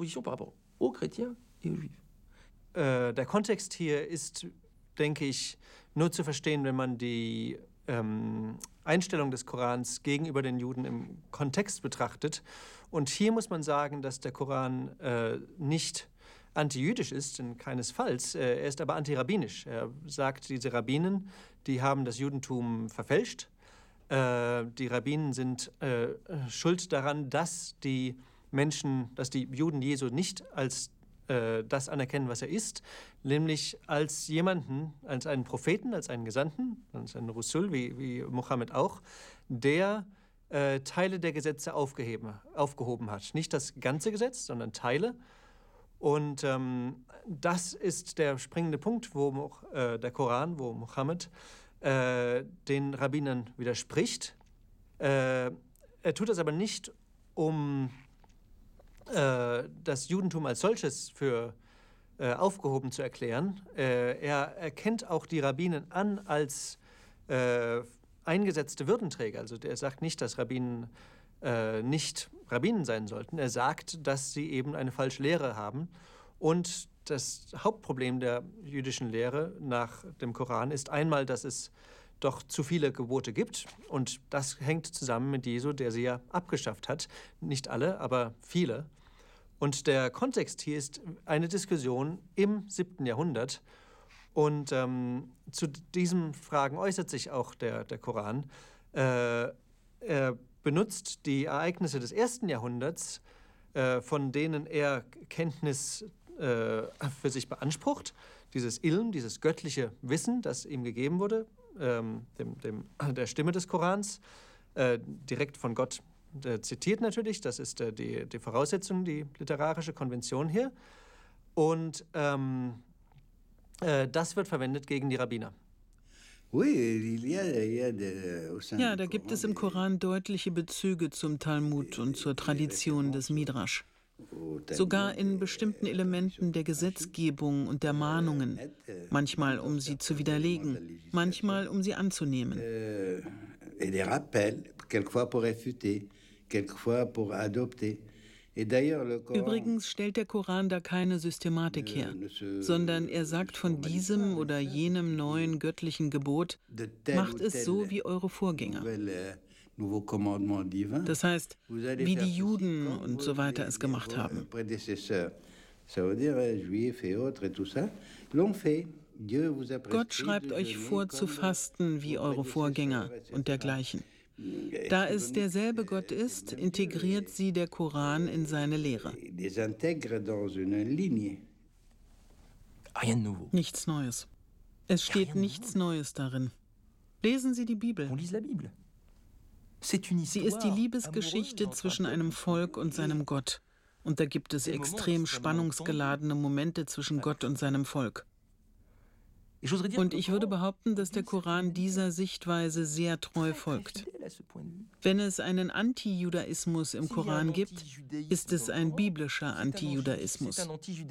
Äh, der Kontext hier ist, denke ich, nur zu verstehen, wenn man die ähm, Einstellung des Korans gegenüber den Juden im Kontext betrachtet. Und hier muss man sagen, dass der Koran äh, nicht antijüdisch ist, denn keinesfalls. Er ist aber antirabbinisch. Er sagt, diese Rabbinen, die haben das Judentum verfälscht. Äh, die Rabbinen sind äh, schuld daran, dass die Menschen, dass die Juden Jesu nicht als äh, das anerkennen, was er ist, nämlich als jemanden, als einen Propheten, als einen Gesandten, als einen Rusul, wie, wie Mohammed auch, der äh, Teile der Gesetze aufgeheben, aufgehoben hat. Nicht das ganze Gesetz, sondern Teile. Und ähm, das ist der springende Punkt, wo äh, der Koran, wo Mohammed äh, den Rabbinern widerspricht. Äh, er tut das aber nicht, um äh, das Judentum als solches für äh, aufgehoben zu erklären. Äh, er erkennt auch die Rabbinen an als äh, eingesetzte Würdenträger. Also er sagt nicht, dass Rabbinen äh, nicht Rabbinen sein sollten. Er sagt, dass sie eben eine falsche Lehre haben. Und das Hauptproblem der jüdischen Lehre nach dem Koran ist einmal, dass es doch zu viele Gebote gibt. Und das hängt zusammen mit Jesu, der sie ja abgeschafft hat. Nicht alle, aber viele. Und der Kontext hier ist eine Diskussion im siebten Jahrhundert. Und ähm, zu diesen Fragen äußert sich auch der, der Koran. Äh, er benutzt die Ereignisse des ersten Jahrhunderts, äh, von denen er Kenntnis äh, für sich beansprucht. Dieses Ilm, dieses göttliche Wissen, das ihm gegeben wurde, ähm, dem, dem, der Stimme des Korans, äh, direkt von Gott äh, zitiert natürlich. Das ist äh, die, die Voraussetzung, die literarische Konvention hier. Und ähm, äh, das wird verwendet gegen die Rabbiner. Ja, da gibt es im Koran deutliche Bezüge zum Talmud und zur Tradition des Midrash. Sogar in bestimmten Elementen der Gesetzgebung und der Mahnungen, manchmal um sie zu widerlegen, manchmal um sie anzunehmen. Übrigens stellt der Koran da keine Systematik her, sondern er sagt von diesem oder jenem neuen göttlichen Gebot, macht es so wie eure Vorgänger. Das heißt, wie die Juden und so weiter es gemacht haben. Gott schreibt euch vor zu fasten wie eure Vorgänger und dergleichen. Da es derselbe Gott ist, integriert sie der Koran in seine Lehre. Nichts Neues. Es steht nichts Neues darin. Lesen Sie die Bibel. Sie ist die Liebesgeschichte zwischen einem Volk und seinem Gott. Und da gibt es extrem spannungsgeladene Momente zwischen Gott und seinem Volk. Und ich würde behaupten, dass der Koran dieser Sichtweise sehr treu folgt. Wenn es einen Antijudaismus im Koran gibt, ist es ein biblischer Antijudaismus.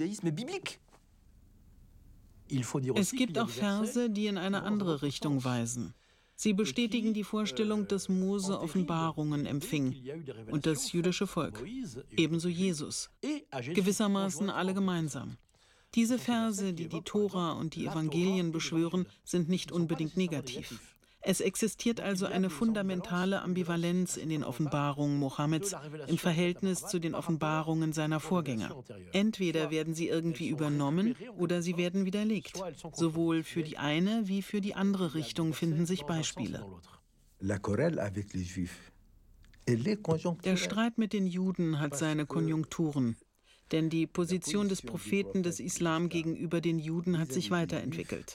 Es gibt auch Verse, die in eine andere Richtung weisen. Sie bestätigen die Vorstellung, dass Mose Offenbarungen empfing und das jüdische Volk, ebenso Jesus, gewissermaßen alle gemeinsam. Diese Verse, die die Tora und die Evangelien beschwören, sind nicht unbedingt negativ. Es existiert also eine fundamentale Ambivalenz in den Offenbarungen Mohammeds im Verhältnis zu den Offenbarungen seiner Vorgänger. Entweder werden sie irgendwie übernommen oder sie werden widerlegt. Sowohl für die eine wie für die andere Richtung finden sich Beispiele. Der Streit mit den Juden hat seine Konjunkturen. Denn die Position des Propheten des Islam gegenüber den Juden hat sich weiterentwickelt.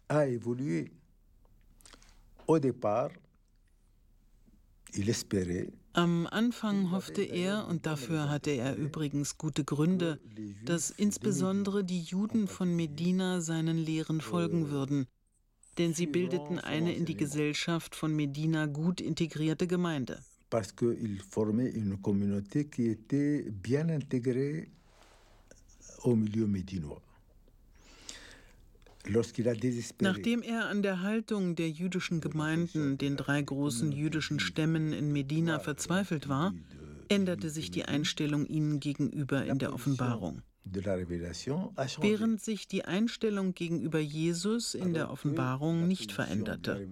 Am Anfang hoffte er, und dafür hatte er übrigens gute Gründe, dass insbesondere die Juden von Medina seinen Lehren folgen würden, denn sie bildeten eine in die Gesellschaft von Medina gut integrierte Gemeinde. Parce qu'ils formaient une communauté qui était bien intégrée au milieu médinois. Nachdem er an der Haltung der jüdischen Gemeinden, den drei großen jüdischen Stämmen in Medina, verzweifelt war, änderte sich die Einstellung ihnen gegenüber in der Offenbarung. Während sich die Einstellung gegenüber Jesus in der Offenbarung nicht veränderte.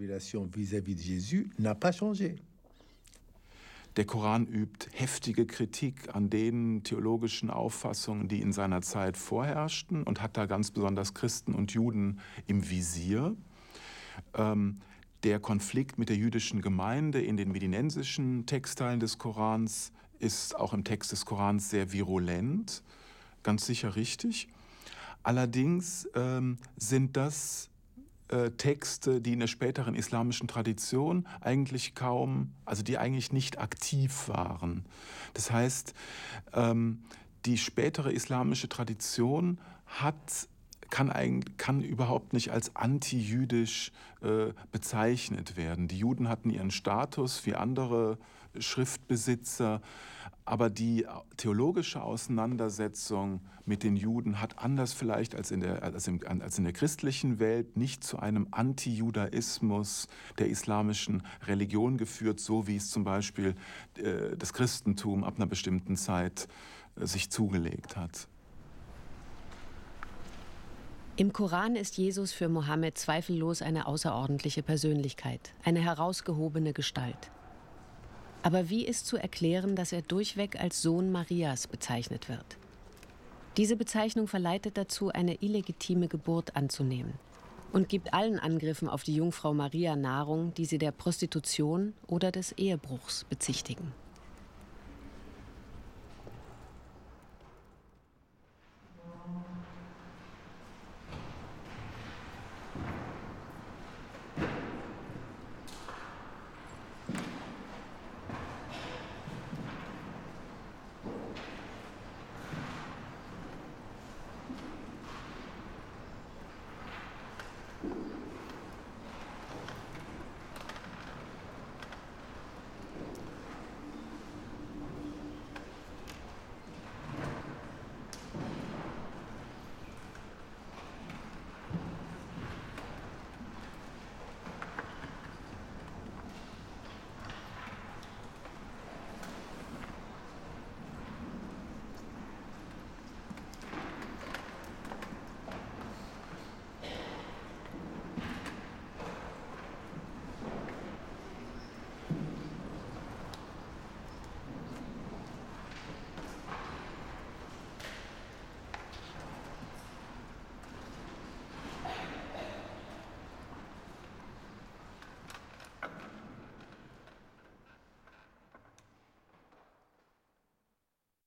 Der Koran übt heftige Kritik an den theologischen Auffassungen, die in seiner Zeit vorherrschten, und hat da ganz besonders Christen und Juden im Visier. Ähm, der Konflikt mit der jüdischen Gemeinde in den medinensischen Textteilen des Korans ist auch im Text des Korans sehr virulent, ganz sicher richtig. Allerdings ähm, sind das Äh, Texte, die in der späteren islamischen Tradition eigentlich kaum, also die eigentlich nicht aktiv waren. Das heißt, ähm, die spätere islamische Tradition hat, kann, eigentlich, kann überhaupt nicht als antijüdisch äh, bezeichnet werden. Die Juden hatten ihren Status wie andere Schriftbesitzer, aber die theologische Auseinandersetzung mit den Juden hat anders vielleicht als in der, als im, als in der christlichen Welt nicht zu einem Antijudaismus der islamischen Religion geführt, so wie es zum Beispiel äh, das Christentum ab einer bestimmten Zeit äh, sich zugelegt hat. Im Koran ist Jesus für Mohammed zweifellos eine außerordentliche Persönlichkeit, eine herausgehobene Gestalt. Aber wie ist zu erklären, dass er durchweg als Sohn Marias bezeichnet wird? Diese Bezeichnung verleitet dazu, eine illegitime Geburt anzunehmen und gibt allen Angriffen auf die Jungfrau Maria Nahrung, die sie der Prostitution oder des Ehebruchs bezichtigen.